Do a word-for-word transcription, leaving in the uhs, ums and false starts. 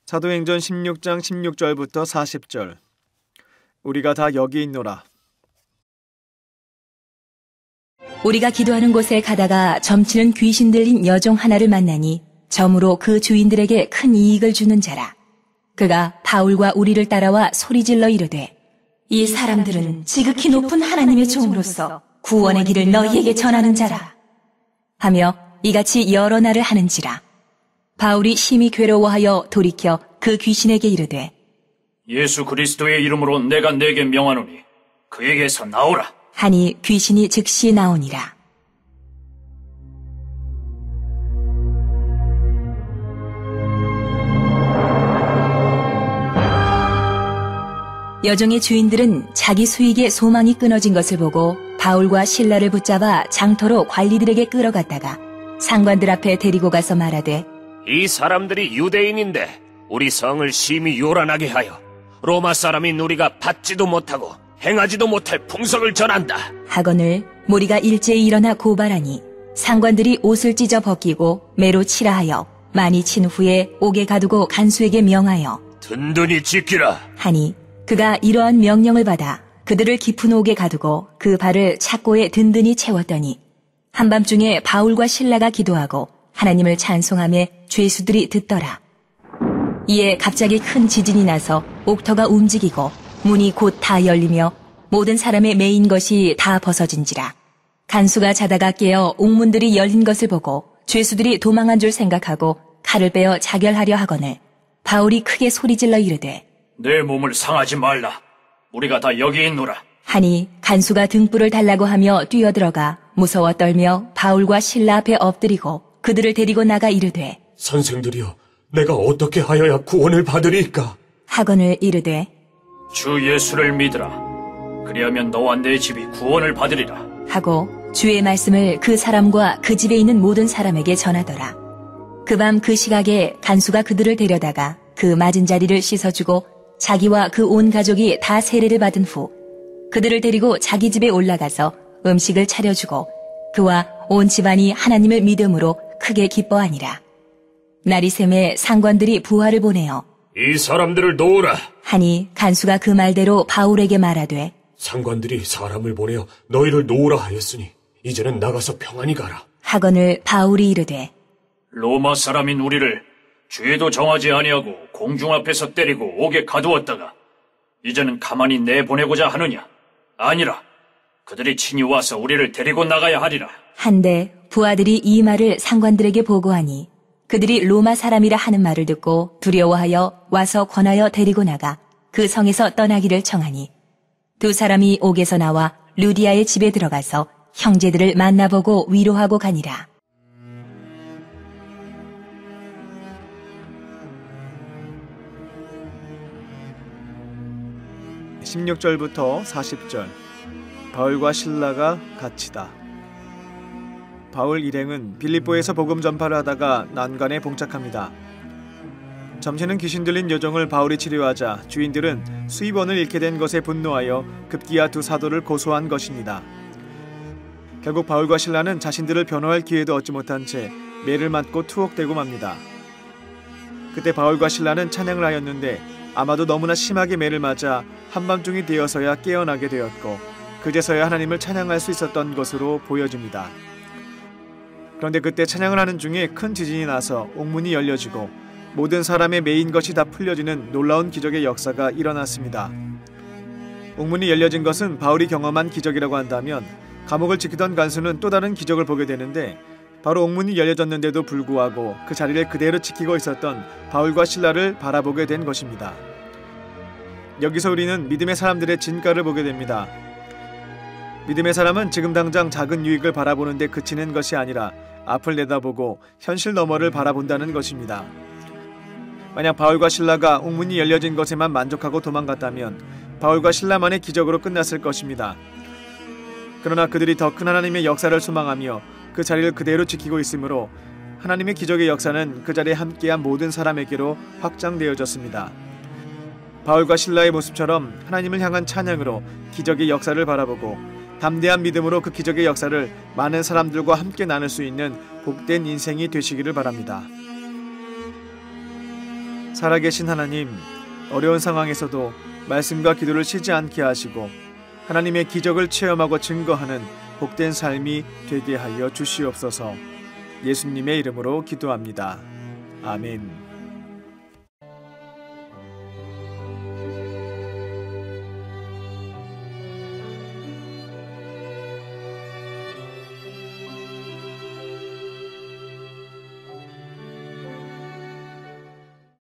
사도행전 십육 장 십육 절부터 사십 절. 우리가 다 여기 있노라. 우리가 기도하는 곳에 가다가 점치는 귀신 들린 여종 하나를 만나니 점으로 그 주인들에게 큰 이익을 주는 자라. 그가 바울과 우리를 따라와 소리질러 이르되, 이 사람들은 지극히 높은 하나님의 종으로서 구원의 길을 너희에게 전하는 자라 하며 이같이 여러 날을 하는지라. 바울이 심히 괴로워하여 돌이켜 그 귀신에게 이르되, 예수 그리스도의 이름으로 내가 내게 명하노니 그에게서 나오라 하니 귀신이 즉시 나오니라. 여종의 주인들은 자기 수익에 소망이 끊어진 것을 보고 바울과 실라를 붙잡아 장터로 관리들에게 끌어갔다가 상관들 앞에 데리고 가서 말하되, 이 사람들이 유대인인데 우리 성을 심히 요란하게 하여 로마 사람인 우리가 받지도 못하고 행하지도 못할 풍속을 전한다 하거늘 무리가 일제히 일어나 고발하니 상관들이 옷을 찢어 벗기고 매로 치라 하여 많이 친 후에 옥에 가두고 간수에게 명하여 든든히 지키라 하니 그가 이러한 명령을 받아 그들을 깊은 옥에 가두고 그 발을 착고에 든든히 채웠더니 한밤중에 바울과 실라가 기도하고 하나님을 찬송하며 죄수들이 듣더라. 이에 갑자기 큰 지진이 나서 옥터가 움직이고 문이 곧 다 열리며 모든 사람의 매인 것이 다 벗어진지라. 간수가 자다가 깨어 옥문들이 열린 것을 보고 죄수들이 도망한 줄 생각하고 칼을 빼어 자결하려 하거늘 바울이 크게 소리질러 이르되, 내 몸을 상하지 말라. 우리가 다 여기 있노라. 하니 간수가 등불을 달라고 하며 뛰어들어가 무서워 떨며 바울과 실라 앞에 엎드리고 그들을 데리고 나가 이르되, 선생들이여, 내가 어떻게 하여야 구원을 받으리까? 하거늘 이르되, 주 예수를 믿으라. 그리하면 너와 내 집이 구원을 받으리라 하고 주의 말씀을 그 사람과 그 집에 있는 모든 사람에게 전하더라. 그 밤 그 시각에 간수가 그들을 데려다가 그 맞은 자리를 씻어주고 자기와 그 온 가족이 다 세례를 받은 후 그들을 데리고 자기 집에 올라가서 음식을 차려주고 그와 온 집안이 하나님을 믿음으로 크게 기뻐하니라. 날이 샘에 상관들이 부하를 보내어 이 사람들을 놓으라 하니 간수가 그 말대로 바울에게 말하되, 상관들이 사람을 보내어 너희를 놓으라 하였으니 이제는 나가서 평안히 가라. 하거늘 바울이 이르되, 로마 사람인 우리를 죄도 정하지 아니하고 공중 앞에서 때리고 옥에 가두었다가 이제는 가만히 내보내고자 하느냐? 아니라 그들이 친히 와서 우리를 데리고 나가야 하리라. 한데 부하들이 이 말을 상관들에게 보고하니 그들이 로마 사람이라 하는 말을 듣고 두려워하여 와서 권하여 데리고 나가 그 성에서 떠나기를 청하니 두 사람이 옥에서 나와 루디아의 집에 들어가서 형제들을 만나보고 위로하고 가니라. 십육 절부터 사십 절. 바울과 실라가 갇히다. 바울 일행은 빌립보에서 복음 전파를 하다가 난관에 봉착합니다. 점치는 귀신 들린 여종을 바울이 치료하자 주인들은 수입원을 잃게 된 것에 분노하여 급기야 두 사도를 고소한 것입니다. 결국 바울과 실라는 자신들을 변호할 기회도 얻지 못한 채 매를 맞고 투옥되고 맙니다. 그때 바울과 실라는 찬양을 하였는데 아마도 너무나 심하게 매를 맞아 한밤중이 되어서야 깨어나게 되었고 그제서야 하나님을 찬양할 수 있었던 것으로 보여집니다. 그런데 그때 찬양을 하는 중에 큰 지진이 나서 옥문이 열려지고 모든 사람의 매인 것이 다 풀려지는 놀라운 기적의 역사가 일어났습니다. 옥문이 열려진 것은 바울이 경험한 기적이라고 한다면 감옥을 지키던 간수는 또 다른 기적을 보게 되는데 바로 옥문이 열려졌는데도 불구하고 그 자리를 그대로 지키고 있었던 바울과 실라를 바라보게 된 것입니다. 여기서 우리는 믿음의 사람들의 진가를 보게 됩니다. 믿음의 사람은 지금 당장 작은 유익을 바라보는데 그치는 것이 아니라 앞을 내다보고 현실 너머를 바라본다는 것입니다. 만약 바울과 실라가 옥문이 열려진 것에만 만족하고 도망갔다면 바울과 실라만의 기적으로 끝났을 것입니다. 그러나 그들이 더 큰 하나님의 역사를 소망하며 그 자리를 그대로 지키고 있으므로 하나님의 기적의 역사는 그 자리에 함께한 모든 사람에게로 확장되어졌습니다. 바울과 실라의 모습처럼 하나님을 향한 찬양으로 기적의 역사를 바라보고 담대한 믿음으로 그 기적의 역사를 많은 사람들과 함께 나눌 수 있는 복된 인생이 되시기를 바랍니다. 살아계신 하나님, 어려운 상황에서도 말씀과 기도를 쉬지 않게 하시고 하나님의 기적을 체험하고 증거하는 복된 삶이 되게 하여 주시옵소서. 예수님의 이름으로 기도합니다. 아멘.